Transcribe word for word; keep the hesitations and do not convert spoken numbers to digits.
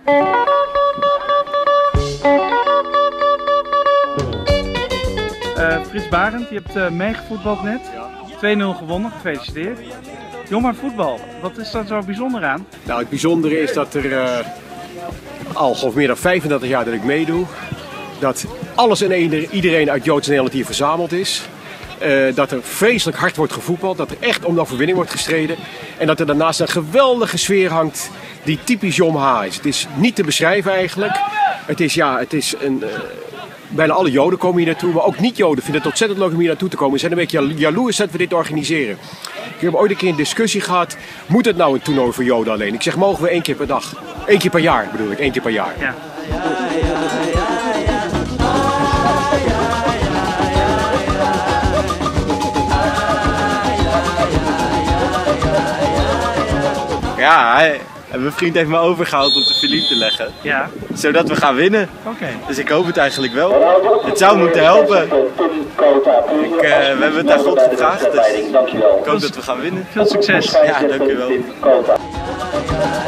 Uh, Frits Barend, je hebt uh, meegevoetbald net. twee nul gewonnen, gefeliciteerd. Jong maar voetbal, wat is daar zo bijzonder aan? Nou, het bijzondere is dat er uh, al gewoon meer dan vijfendertig jaar dat ik meedoe, dat alles en iedereen uit Joods Nederland hier verzameld is. Uh, dat er vreselijk hard wordt gevoetbald, dat er echt om de overwinning wordt gestreden. En dat er daarnaast een geweldige sfeer hangt die typisch Jom H is. Het is niet te beschrijven eigenlijk. Het is, ja, het is een... Uh, Bijna alle Joden komen hier naartoe, maar ook niet-Joden vinden het ontzettend leuk om hier naartoe te komen. Ze zijn een beetje jaloers dat we dit organiseren. Ik heb ooit een keer een discussie gehad, moet het nou een toernooi voor Joden alleen? Ik zeg, mogen we één keer per dag? Eén keer per jaar bedoel ik, één keer per jaar. Ja. Ja, hij, mijn vriend heeft me overgehaald om te Philippe te leggen. Ja. Zodat we gaan winnen. Oké. Okay. Dus ik hoop het eigenlijk wel. Het zou moeten helpen. Ik, uh, we hebben het aan God gevraagd, dus ik hoop dat we gaan winnen. Veel succes. Ja, dank u wel.